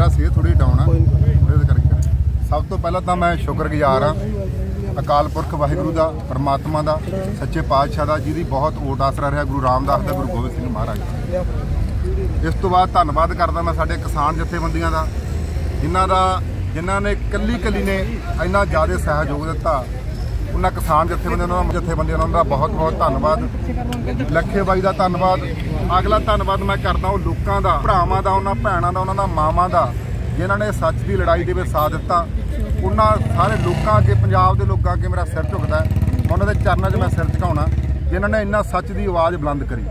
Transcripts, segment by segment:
मेरा सेहत थोड़ी डाउन है करके सब तो पहला तो मैं शुक्रगुजार हाँ अकाल पुरख वाहिगुरू का परमात्मा का सच्चे पातशाह का जिहदी बहुत ओट आसरा रहा गुरु रामदास का गुरु गोबिंद सिंह महाराज। इस तो बाद धन्नवाद करदा मैं साडे किसान जथेबंदियां का जिन्हां ने कली ने इन्ना ज़्यादा सहयोग दिता। उन्होंने किसान जथेबंदियां का बहुत बहुत धन्नवाद। लखे बाई का धन्नवाद। अगला धन्नवाद मैं करदा वो लोगों का भरावां का उन्होंने भैणों का उन्होंने मावां का जिन्हों ने सच की लड़ाई के साथ दिता। उन्होंने सारे लोगों अगे पंजाब के लोगों अगे मेरा सिर झुकदा है। उन्होंने चरणों 'च मैं सिर झुकाउणा जिन्होंने इन्ना सच की आवाज़ बुलंद करी।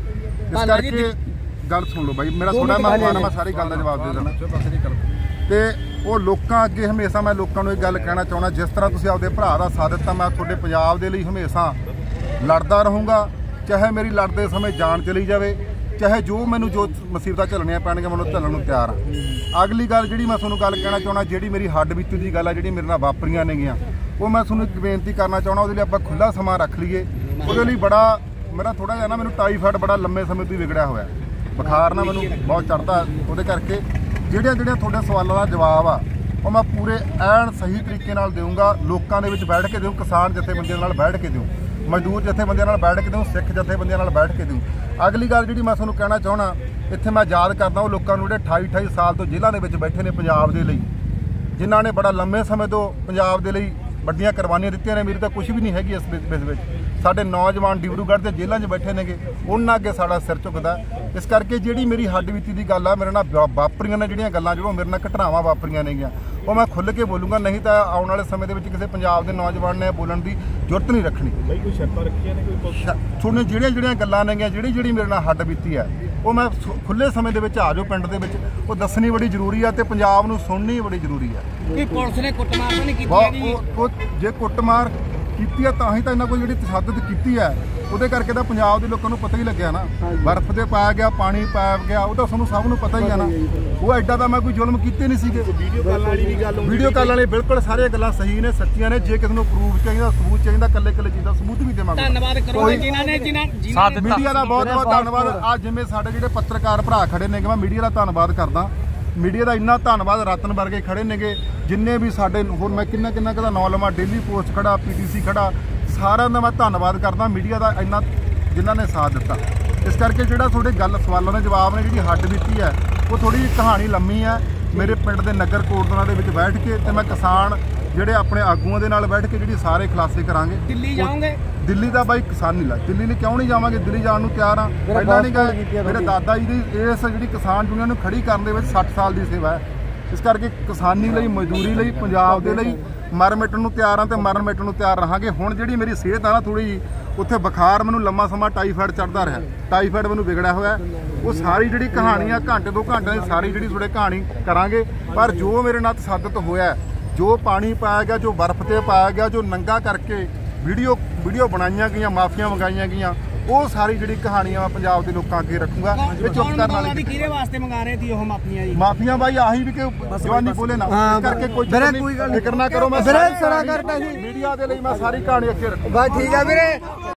इस करके गल सुन लो भाई मेरा थोड़ा मेहमान मैं सारी गल का जवाब दे देना। तो वो लोगों अगे हमेशा मैं लोगों को एक गल कहना चाहना जिस तरह तुसीं आपदे भरा दा साथ दिता मैं तुहाडे पंजाब दे लई हमेशा लड़दा रहूँगा। चाहे मेरी लड़ते समय जान चली जाए चाहे जो मैनू जो मुसीबत झलनियां पैणगीआं मैं झलण नूं तैयार हाँ। अगली गल जिहड़ी मैं तुहानूं गल कहना चाहना जिहड़ी मेरी हड्ड बीती दी गल है जिहड़ी मेरे नाल वापरियां नेगीआं वो मैं तुहानूं एक बेनती करना चाहना उहदे लई आपां खुला समा रख लीए। उहदे लई बड़ा मेरा थोड़ा जिहा ना मैनूं टाईफाइड बड़ा लंबे समय तो विगड़िया होया बुखार ना मैनूं बहुत चढ़दा उहदे करके ਜਿਹੜੀਆਂ ਤੁਹਾਡੇ ਸਵਾਲਾਂ ਦਾ ਜਵਾਬ ਆ ਉਹ ਮੈਂ ਪੂਰੇ ਐਨ ਸਹੀ ਤਰੀਕੇ ਨਾਲ ਦੇਵਾਂਗਾ। ਲੋਕਾਂ ਦੇ ਵਿੱਚ ਬੈਠ ਕੇ ਦੇਵਾਂ ਕਿਸਾਨ ਜਥੇਬੰਦੀਆਂ ਨਾਲ ਬੈਠ ਕੇ ਦੇਵਾਂ ਮਜ਼ਦੂਰ ਜਥੇਬੰਦੀਆਂ ਨਾਲ ਬੈਠ ਕੇ ਦੇਵਾਂ ਸਿੱਖ ਜਥੇਬੰਦੀਆਂ ਨਾਲ ਬੈਠ ਕੇ ਦੇਵਾਂ। ਅਗਲੀ ਗੱਲ ਜਿਹੜੀ ਮੈਂ ਤੁਹਾਨੂੰ ਕਹਿਣਾ ਚਾਹਣਾ ਇੱਥੇ ਮੈਂ ਯਾਦ ਕਰਦਾ ਉਹ ਲੋਕਾਂ ਨੂੰ ਜਿਹੜੇ 28 ਸਾਲ ਤੋਂ ਜੇਲ੍ਹਾਂ ਦੇ ਵਿੱਚ ਬੈਠੇ ਨੇ ਪੰਜਾਬ ਦੇ ਲਈ ਜਿਨ੍ਹਾਂ ਨੇ ਬੜਾ ਲੰਮੇ ਸਮੇਂ ਤੋਂ ਪੰਜਾਬ ਦੇ ਲਈ ਵੱਡੀਆਂ ਕੁਰਬਾਨੀਆਂ ਦਿੱਤੀਆਂ ਨੇ। ਮੇਰੀ ਤਾਂ ਕੁਝ ਵੀ ਨਹੀਂ ਹੈਗੀ ਇਸ ਵਿੱਚ ਸਾਡੇ ਨੌਜਵਾਨ ਡਿਬਰੂਗੜ੍ਹ ਦੇ ਜੇਲ੍ਹਾਂ 'ਚ ਬੈਠੇ ਨੇਗੇ ਉਹਨਾਂ ਅੱਗੇ ਸਾਡਾ ਸਿਰ ਝੁਕਦਾ। ਇਸ ਕਰਕੇ ਜਿਹੜੀ ਮੇਰੀ ਹੱਡ ਬੀਤੀ ਦੀ ਗੱਲ ਆ ਮੇਰੇ ਨਾਲ ਵਾਪਰੀਆਂ ਨੇ ਜਿਹੜੀਆਂ ਗੱਲਾਂ ਜਿਹੜੀਆਂ ਮੇਰੇ ਨਾਲ ਘਟਨਾਵਾਂ ਵਾਪਰੀਆਂ ਨੇਗੀਆਂ ਉਹ ਮੈਂ ਖੁੱਲ੍ਹ ਕੇ ਬੋਲੂੰਗਾ। ਨਹੀਂ ਤਾਂ ਆਉਣ ਵਾਲੇ ਸਮੇਂ ਦੇ ਵਿੱਚ ਕਿਸੇ ਪੰਜਾਬ ਦੇ ਨੌਜਵਾਨ ਨੇ ਬੋਲਣ ਦੀ ਜ਼ਰੂਰਤ ਨਹੀਂ ਰੱਖਣੀ। ਕੋਈ ਸ਼ਰਤਾਂ ਰੱਖੀਆਂ ਨੇ ਕੋਈ ਤੁਹਾਨੂੰ ਜਿਹੜੀਆਂ ਗੱਲਾਂ ਨੇਗੀਆਂ ਜਿਹੜੀ ਮੇਰੇ ਨਾਲ ਹੱਡ ਬੀਤੀ ਹੈ ਉਹ ਮੈਂ ਖੁੱਲ੍ਹੇ ਸਮੇਂ ਦੇ ਵਿੱਚ ਆ ਜਾਓ ਪਿੰਡ ਦੇ ਵਿੱਚ ਉਹ ਦੱਸਣੀ ਬੜੀ ਜ਼ਰੂਰੀ ਆ ਤੇ ਪੰਜਾਬ ਨੂੰ ਸੁਣਨੀ ਬੜੀ ਜ਼ਰੂਰੀ ਆ। ਕੀ ਪੁਲਿਸ ਨੇ ਕੁੱਟਮਾਰ ਤਾਂ ਨਹੀਂ ਕੀਤੀ ਜੀ? ਜੇ ਕੁੱਟਮਾਰ ਕੀਤੀ ਆ ਤਾਂ ਹੀ ਤਾਂ ਇਹਨਾਂ ਕੋਲ ਜਿਹੜੀ ਤਸ਼ੱਦਦ ਕੀਤੀ ਹੈ ਉਹਦੇ ਕਰਕੇ ਤਾਂ ਪੰਜਾਬ ਦੇ ਲੋਕਾਂ ਨੂੰ ਪਤਾ ਹੀ ਲੱਗਿਆ ਨਾ। ਬਰਫ਼ ਦੇ ਪਾਇਆ ਗਿਆ ਪਾਣੀ ਪਾਇਆ ਗਿਆ ਉਹ ਤਾਂ ਤੁਹਾਨੂੰ ਸਭ ਨੂੰ ਪਤਾ ਹੀ ਆ ਨਾ। ਉਹ ਐਡਾ ਤਾਂ ਮੈਂ ਕੋਈ ਜ਼ੁਲਮ ਕੀਤੇ ਨਹੀਂ ਸੀਗੇ। ਵੀਡੀਓ ਕਾਲ ਵਾਲੀ ਵੀ ਗੱਲ ਵੀਡੀਓ ਕਾਲ ਵਾਲੀ ਬਿਲਕੁਲ ਸਾਰੀਆਂ ਗੱਲਾਂ ਸਹੀ ਨੇ ਸੱਚੀਆਂ ਨੇ। ਜੇ ਕਿਸੇ ਨੂੰ ਪ੍ਰੂਫ ਚਾਹੀਦਾ ਸਬੂਤ ਚਾਹੀਦਾ ਕੱਲੇ ਚੀਜ਼ ਦਾ ਸਬੂਤ ਵੀ ਦੇਵਾਂਗੇ। ਧੰਨਵਾਦ ਕਰੋ ਜਿਨ੍ਹਾਂ ਨੇ ਮੀਡੀਆ ਦਾ ਬਹੁਤ ਬਹੁਤ ਧੰਨਵਾਦ। ਅੱਜ ਜਿਵੇਂ ਸਾਡੇ ਜਿਹੜੇ ਪੱਤਰਕਾਰ ਭਰਾ ਖੜੇ ਨੇ ਮੈਂ ਮੀਡੀਆ ਦਾ ਧੰਨਵਾਦ ਕਰਦਾ। ਮੀਡੀਆ ਦਾ ਇੰਨਾ ਧੰਨਵਾਦ ਰਤਨ ਵਰਗੇ ਖੜੇ ਨੇਗੇ ਜਿੰਨੇ ਵੀ ਸਾਡੇ ਹੋਰ ਮੈਂ ਕਿੰਨਾ ਕਦਾ ਨਾਂ ਲਵਾਂ ਡੇਲੀ ਪੋਸਟ ਖੜਾ PTC ਖੜਾ ਸਾਰਿਆਂ ਦਾ ਮੈਂ ਧੰਨਵਾਦ ਕਰਦਾ ਮੀਡੀਆ ਦਾ ਇੰਨਾ ਜਿਨ੍ਹਾਂ ਨੇ ਸਾਥ ਦਿੱਤਾ। ਇਸ ਕਰਕੇ ਜਿਹੜਾ ਤੁਹਾਡੇ ਗੱਲ ਸਵਾਲਾਂ ਦੇ ਜਵਾਬ ਨੇ ਜਿਹੜੀ ਹੱਡ ਬੀਤੀ ਹੈ ਉਹ ਥੋੜੀ ਕਹਾਣੀ ਲੰਮੀ ਹੈ। ਮੇਰੇ ਪਿੰਡ ਦੇ ਨਗਰ ਕੋਟਲਾਂ ਦੇ ਵਿੱਚ ਬੈਠ ਕੇ ਤੇ ਮੈਂ ਕਿਸਾਨ ਜਿਹੜੇ ਆਪਣੇ ਆਗੂਆਂ ਦੇ ਨਾਲ ਬੈਠ ਕੇ ਜਿਹੜੀ ਸਾਰੇ ਖੁਲਾਸੇ ਕਰਾਂਗੇ। ਦਿੱਲੀ ਜਾਓਗੇ? ਦਿੱਲੀ ਦਾ ਬਾਈ ਕਿਸਾਨ ਨਹੀਂ ਲਾ ਦਿੱਲੀ ਲਈ ਕਿਉਂ ਨਹੀਂ ਜਾਵਾਂਗੇ? ਦਿੱਲੀ ਜਾਣ ਨੂੰ ਤਿਆਰ ਹਾਂ। ਪਹਿਲਾਂ ਨਹੀਂ ਗਏ ਮੇਰੇ ਦਾਦਾ ਜੀ ਦੀ ਇਸ ਜਿਹੜੀ ਕਿਸਾਨ ਯੂਨੀਅਨ ਨੂੰ ਖੜੀ ਕਰਨ ਦੇ ਵਿੱਚ 60 ਸਾਲ ਦੀ ਸੇਵਾ ਹੈ। ਇਸ ਕਰਕੇ ਕਿਸਾਨੀ ਲਈ ਮਜ਼ਦੂਰੀ ਲਈ ਪੰਜਾਬ ਦੇ ਲਈ ਮਰ ਮਿਟਣ ਨੂੰ ਤਿਆਰ ਹਾਂ ਤੇ ਮਰਨ ਮਿਟਣ ਨੂੰ ਤਿਆਰ ਰਹਾਂਗੇ। ਹੁਣ ਜਿਹੜੀ ਮੇਰੀ ਸਿਹਤ ਆ ਨਾ ਥੋੜੀ ਜਿਹੀ ਉੱਥੇ ਬੁਖਾਰ ਮੈਨੂੰ ਲੰਮਾ ਸਮਾਂ ਟਾਈਫਾਈਡ ਚੜ੍ਹਦਾ ਰਿਹਾ ਟਾਈਫਾਈਡ ਮੈਨੂੰ ਵਿਗੜਿਆ ਹੋਇਆ ਉਹ ਸਾਰੀ ਜਿਹੜੀ ਕਹਾਣੀ ਆ ਘੰਟੇ 2 ਘੰਟਿਆਂ ਦੀ ਸਾਰੀ ਜਿਹੜੀ ਤੁਹਾਡੇ ਕਹਾਣੀ ਕਰਾਂਗੇ। ਪਰ ਜੋ ਮੇਰੇ ਨਾਲ ਤਸ਼ੱਦਦ ਹੋਇਆ ਜੋ ਪਾਣੀ ਪਾਇਆ ਗਿਆ ਜੋ ਬਰਫ਼ ਤੇ ਪਾਇਆ ਗਿਆ ਜੋ ਨੰਗਾ ਕਰਕੇ ਵੀਡੀਓ ਬਣਾਈਆਂ ਗਈਆਂ ਮਾਫੀਆਂ ਮੰਗਾਈਆਂ ਗਈਆਂ ਉਹ ਸਾਰੀ ਜਿਹੜੀ ਕਹਾਣੀ ਆ ਪੰਜਾਬ ਦੇ ਲੋਕਾਂ ਅੱਗੇ ਰੱਖੂੰਗਾ। ਇਹ ਚੁੱਪ ਕਰਨ ਵਾਲੀ ਕਿਹਦੇ ਵਾਸਤੇ ਮੰਗਾ ਰਹੇ ਸੀ ਉਹ ਮਾਫੀਆਂ ਜੀ? ਮਾਫੀਆਂ ਬਾਈ ਆਹੀ ਵੀ ਕਿ ਜਵਾਨੀ ਬੋਲੇ ਨਾ ਇਸ ਕਰਕੇ ਕੋਈ ਫਿਕਰ ਨਾ ਕਰੋ। ਮੈਂ ਮੀਡੀਆ ਦੇ ਲਈ ਮੈਂ ਸਾਰੀ ਕਹਾਣੀ ਅੱਗੇ ਰੱਖੂੰਗਾ। ਬਸ ਠੀਕ ਆ ਵੀਰੇ।